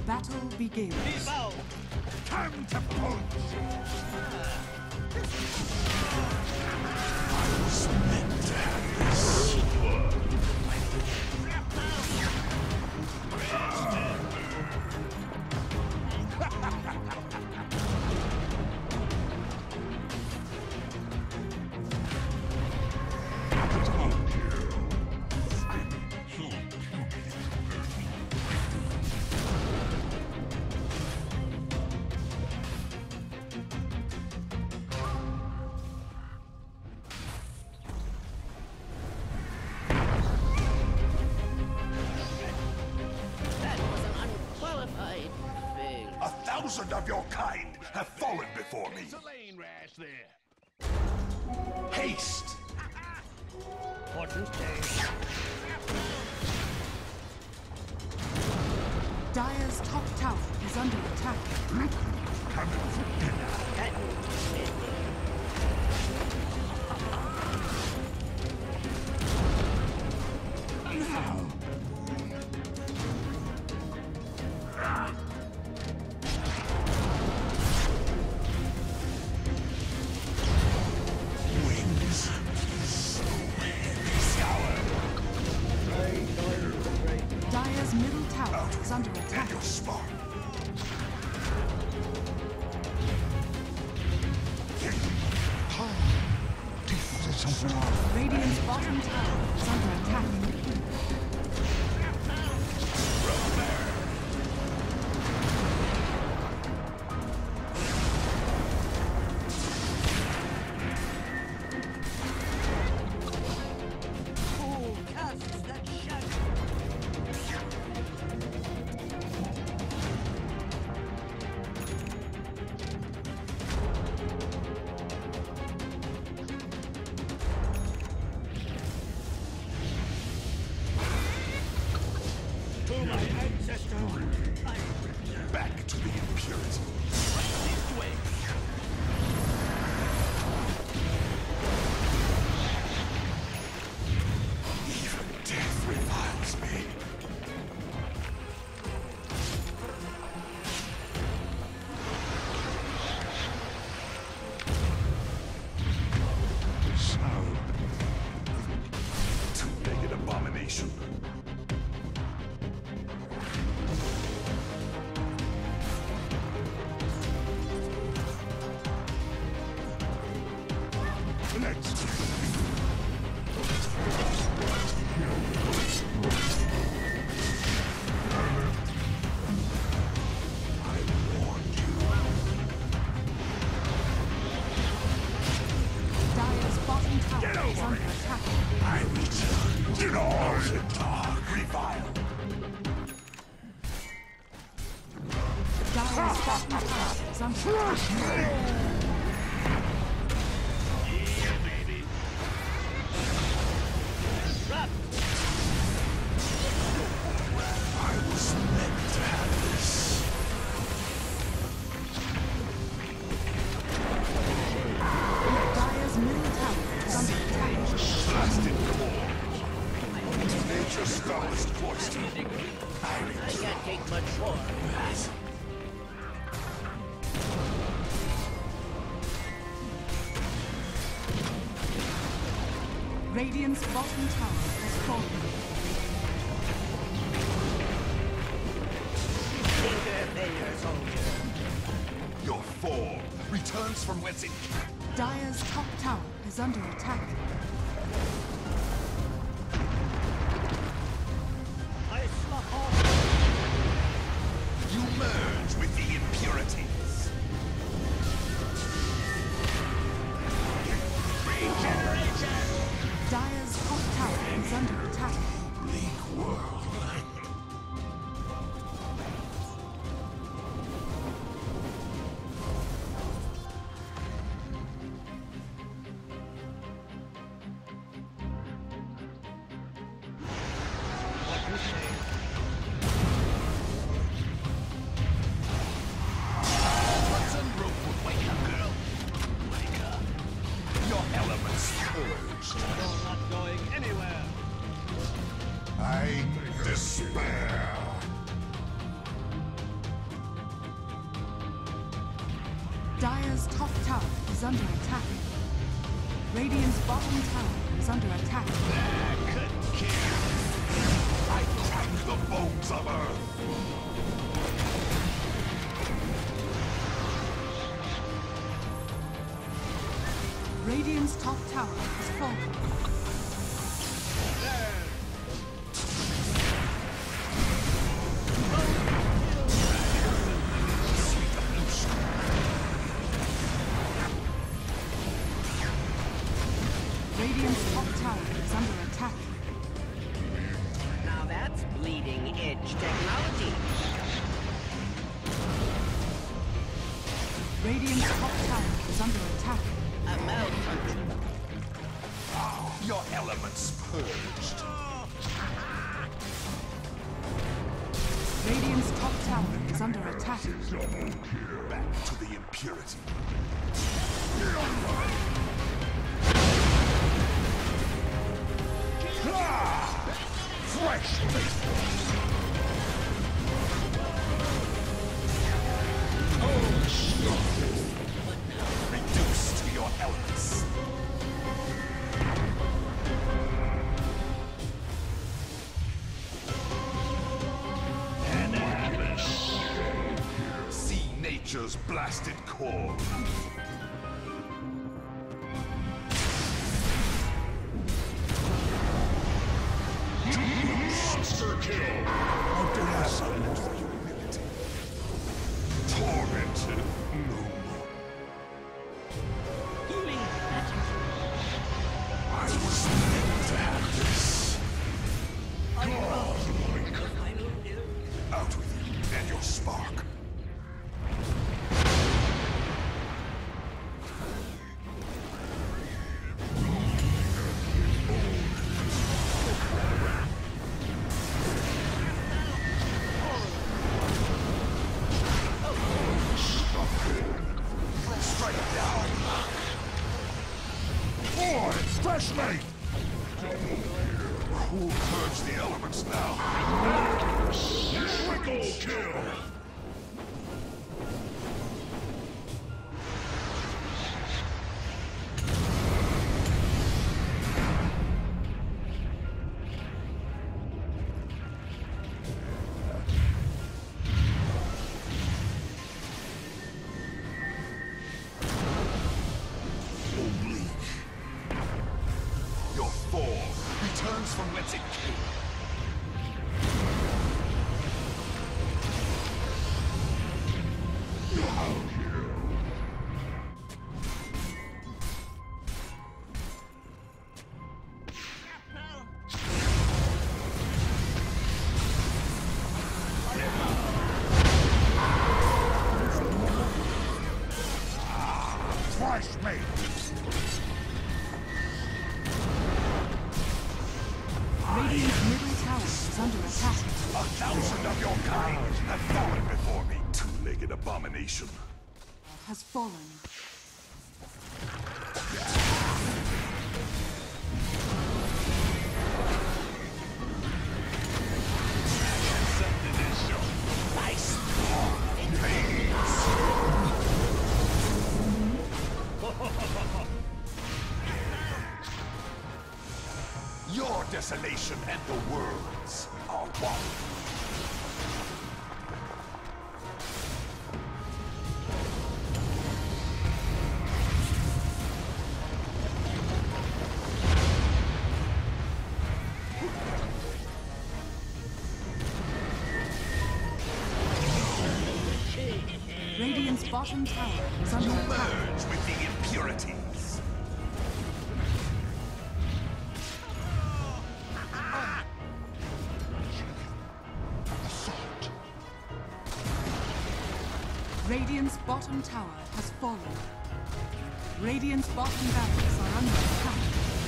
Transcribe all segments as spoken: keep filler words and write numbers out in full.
battle begins. Time to punch! I was meant to have this. A thousand of your kind have fallen before me. It's a lane rash there. Haste! Fortune's day. Dire's top tower is under attack. Coming for dinner. Dire's middle tower is under attack. And your spark. Radiant's bottom tower is under attack. Back to the impurity. This way. Even death reviles me. So, two-legged abomination. Next. I warned you. Dire's bottom tower Get is over under it. attack. I return. In all the dark revile. Dire's bottom tower is under attack. I was meant to have this. Dire's middle tower is under attack. Blasted core. Nature's strongest poison. I I can't take much more. Radiant's bottom tower has fallen. Finger failure, soldier. Your form returns from whence it came. Dire's top tower is under attack. You merge with the impurities. Regeneration! Dire's top tower is under attack. Bleak world. I despair. Dire's top tower is under attack. Radiant's bottom tower is under attack. I couldn't kill. I crack the bones of Earth. Radiant's top tower has fallen. Radiant's top tower is under attack. Now that's bleeding edge technology. Radiant's top tower is under attack. A malfunction. Your elements purged. Radiant's top tower is under attack. Back to the impurity. Ah! Fresh meat! Oh, shit! Reduced to your elements. See nature's blasted core. Monster kill! How dare I salute for humility? Tormented no more. Healing. I was meant to have this. Out with you and your spark. Strike down. Boy, fresh meat! Who'll purge the elements now? Triple kill! Oblique. Your form returns from whence it came. Fresh meat! Radiant's middle tower is under attack. A thousand of your kind have fallen before me, two-legged abomination. Has fallen. Something is shown. Nice pains. Your desolation and the world's are one. Radiant's bottom tower is under attack. Merge with the impurities. Assault. Radiant's bottom tower has fallen. Radiant's bottom barracks are under attack.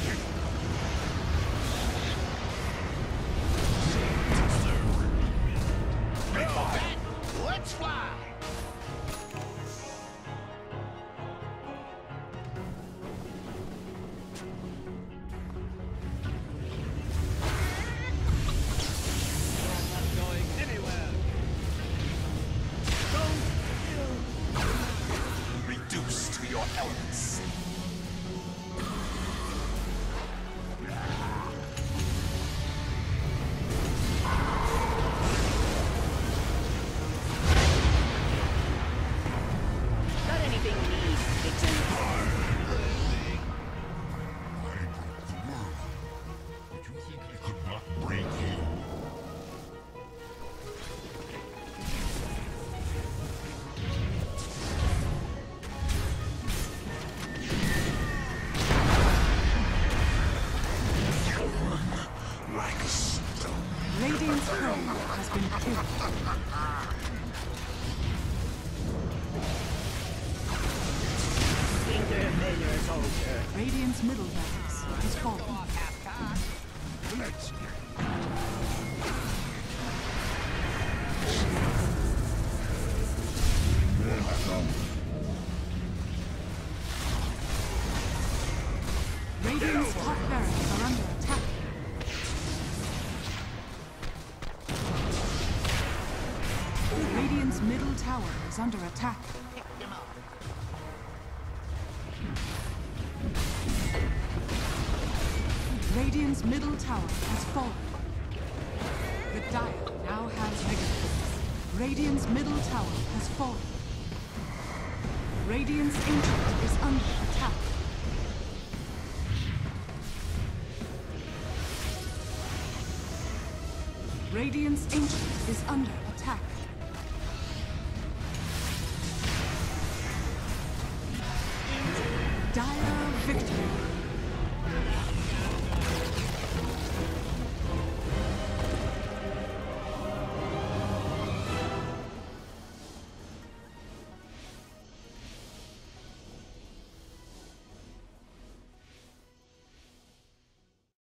Let's fly! I'm not going anywhere. Don't kill! prey has been killed. Intervenor soldier. Radiant's middle barracks has fallen. Let's get Radiant's top barracks are under attack. Radiant's middle tower is under attack. Radiant's middle tower has fallen. The Dire now has Megaforce. Radiant's middle tower has fallen. Radiant's Ancient is under attack. Radiant's Ancient is under attack.